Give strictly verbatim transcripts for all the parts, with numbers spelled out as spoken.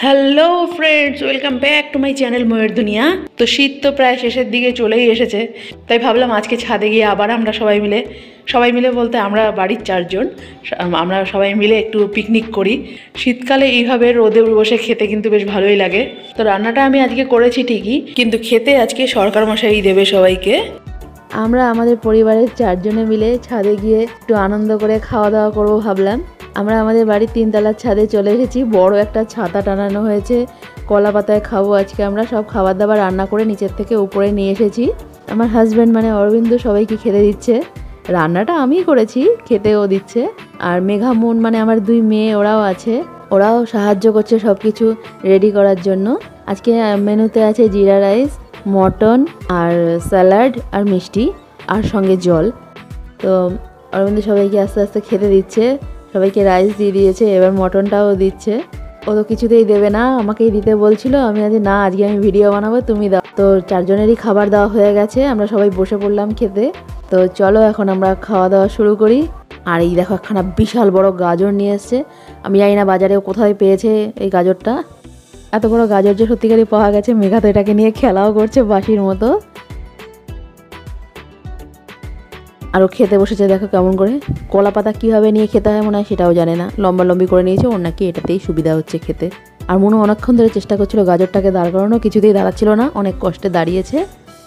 Hello friends, welcome back to my channel ময়ের দুনিয়া। তো শীত তো প্রায় শেষের দিকে চলেই এসেছে, তাই ভাবলাম আজকে ছাদে গিয়ে আবার আমরা সবাই মিলে সবাই মিলে বলতে আমরা বাড়ির চারজন আমরা সবাই মিলে একটু পিকনিক করি। শীতকালে এইভাবে রোদে বসে খেতে কিন্তু বেশ ভালোই লাগে। তো রান্নাটা আমি আজকে করেছি ঠিকই, কিন্তু খেতে আজকে সরকার মশাই দেবে সবাইকে। আমরা আমাদের পরিবারের চারজনে মিলে ছাদে গিয়ে একটু আনন্দ করে খাওয়া দাওয়া করবো ভাবলাম। আমরা আমাদের বাড়ির তিনতলার ছাদে চলে এসেছি। বড় একটা ছাতা টানানো হয়েছে, কলা পাতায় খাবো আজকে আমরা। সব খাবার দাবার রান্না করে নিচের থেকে উপরে নিয়ে এসেছি। আমার হাজব্যান্ড মানে অরবিন্দ সবাইকে খেতে দিচ্ছে। রান্নাটা আমিই করেছি, খেতেও দিচ্ছে। আর মেঘা মুন মানে আমার দুই মেয়ে, ওরাও আছে, ওরাও সাহায্য করছে সব কিছু রেডি করার জন্য। আজকে মেনুতে আছে জিরা রাইস, মটন আর স্যালাড আর মিষ্টি আর সঙ্গে জল। তো অরবিন্দ সবাইকে আস্তে আস্তে খেতে দিচ্ছে, সবাইকে রাইস দিয়ে দিয়েছে, এবার মটনটাও দিচ্ছে। ও তো কিছুতেই দেবে না, আমাকেই দিতে বলছিল। আমি আজ না, আজকে আমি ভিডিও বানাবো, তুমি দাও। তো চারজনেরই খাবার দেওয়া হয়ে গেছে, আমরা সবাই বসে পড়লাম খেতে। তো চলো এখন আমরা খাওয়া দাওয়া শুরু করি। আর এই দেখো একখানা বিশাল বড় গাজর নিয়ে এসছে। আমি জানি না বাজারে কোথায় পেয়েছে এই গাজরটা। এত বড় গাজর যে সত্যিকারই পাওয়া গেছে। মেঘা তো এটাকে নিয়ে খেলাও করছে বাঁশির মতো। আরও খেতে বসেছে, দেখো কেমন করে। কলা পাতা কীভাবে নিয়ে খেতে হয় মনে হয় সেটাও জানে না, লম্বা লম্বি করে নিয়েছে। ওর নাকি এটাতেই সুবিধা হচ্ছে খেতে। আর মনে অনেকক্ষণ ধরে চেষ্টা করছিল গাজরটাকে দাঁড় করানো, কিছুতেই দাঁড়াচ্ছিল না, অনেক কষ্টে দাঁড়িয়েছে।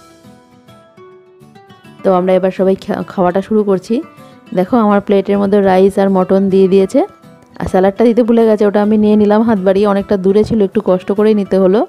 তো আমরা এবার সবাই খাওয়াটা শুরু করছি। দেখো আমার প্লেটের মধ্যে রাইস আর মটন দিয়ে দিয়েছে। আর স্যালাডটা দিতে ভুলে গেছে, ওটা আমি নিয়ে নিলাম হাত বাড়িয়ে, অনেকটা দূরে ছিল, একটু কষ্ট করেই নিতে হলো।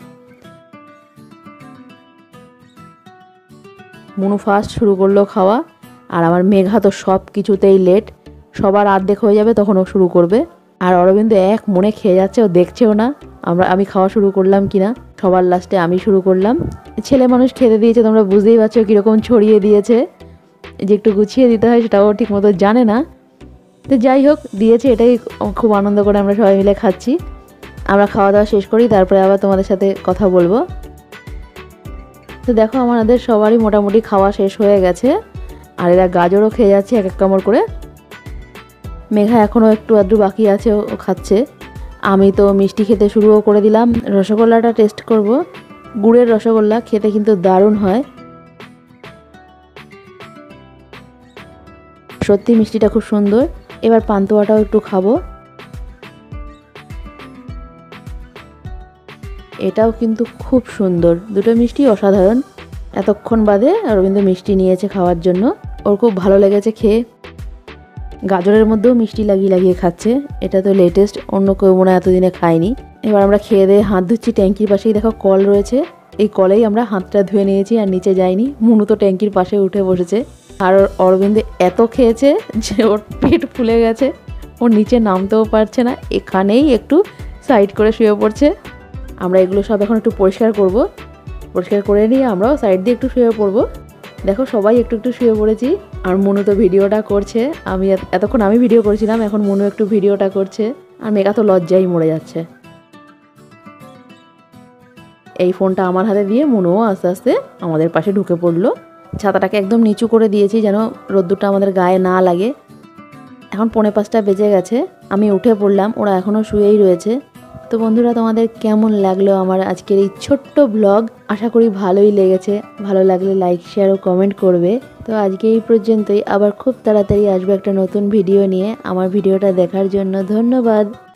মুনু ফার্স্ট শুরু করলো খাওয়া। আর আমার মেঘা তো সব কিছুতেই লেট, সবার অর্ধেক হয়ে যাবে তখন ও শুরু করবে। আর অরবিন্দ এক মনে খেয়ে যাচ্ছে, ও দেখছেও না আমরা আমি খাওয়া শুরু করলাম কিনা। সবার লাস্টে আমি শুরু করলাম। ছেলে মানুষ খেতে দিয়েছে, তোমরা বুঝতেই পারছো কীরকম ছড়িয়ে দিয়েছে। যে একটু গুছিয়ে দিতে হয় সেটাও ঠিক মতো জানে না। তো যাই হোক, দিয়েছে, এটাই খুব আনন্দ করে আমরা সবাই মিলে খাচ্ছি। আমরা খাওয়া দাওয়া শেষ করি, তারপরে আবার তোমাদের সাথে কথা বলবো। তো দেখো আমাদের সবারই মোটামুটি খাওয়া শেষ হয়ে গেছে। আর এরা গাজরও খেয়ে যাচ্ছে এক এক কামড় করে। মেঘা এখনও একটু আধটু বাকি আছে, ও খাচ্ছে। আমি তো মিষ্টি খেতে শুরুও করে দিলাম। রসগোল্লাটা টেস্ট করব। গুড়ের রসগোল্লা খেতে কিন্তু দারুণ হয়, সত্যি মিষ্টিটা খুব সুন্দর। এবার পান্তুয়াটাও একটু খাবো। এটাও কিন্তু খুব সুন্দর, দুটো মিষ্টি অসাধারণ। এতক্ষণ বাদে অরবিন্দ মিষ্টি নিয়েছে খাওয়ার জন্য, ওর খুব ভালো লেগেছে খেয়ে। গাজরের মধ্যেও মিষ্টি লাগিয়ে লাগিয়ে খাচ্ছে, এটা তো লেটেস্ট, অন্য কেউ মনে হয় এতদিনে খায়নি। এবার আমরা খেয়ে দিয়ে হাত ধুচ্ছি। ট্যাঙ্কির পাশেই দেখো কল রয়েছে, এই কলেই আমরা হাতটা ধুয়ে নিয়েছি আর নিচে যাইনি। মুনু তো ট্যাঙ্কির পাশে উঠে বসেছে। আর অরবিন্দ এত খেয়েছে যে ওর পেট ফুলে গেছে, ওর নিচে নামতেও পারছে না, এখানেই একটু সাইড করে শুয়ে পড়ছে। আমরা এগুলো সব এখন একটু পরিষ্কার করব। পরিষ্কার করে নিয়ে আমরাও সাইড দিয়ে একটু শুয়ে পড়বো। দেখো সবাই একটু একটু শুয়ে পড়েছি। আর মনু তো ভিডিওটা করছে, আমি এতক্ষণ আমি ভিডিও করছিলাম, এখন মনু একটু ভিডিওটা করছে। আর মেঘা তো লজ্জাই মরে যাচ্ছে। এই ফোনটা আমার হাতে দিয়ে মনুও আস্তে আস্তে আমাদের পাশে ঢুকে পড়লো। ছাতাটাকে একদম নিচু করে দিয়েছি যেন রোদ্দুরটা আমাদের গায়ে না লাগে। এখন পৌনে পাঁচটা বেজে গেছে, আমি উঠে পড়লাম, ওরা এখনও শুয়েই রয়েছে। তো বন্ধুরা, তোমাদের কেমন লাগলো আমার আজকের এই ছোট্ট ব্লগ? আশা করি ভালোই লেগেছে। ভালো লাগলে লাইক, শেয়ার ও কমেন্ট করবে। তো আজকে এই পর্যন্তই, আবার খুব তাড়াতাড়ি আসবে একটা নতুন ভিডিও নিয়ে। আমার ভিডিওটা দেখার জন্য ধন্যবাদ।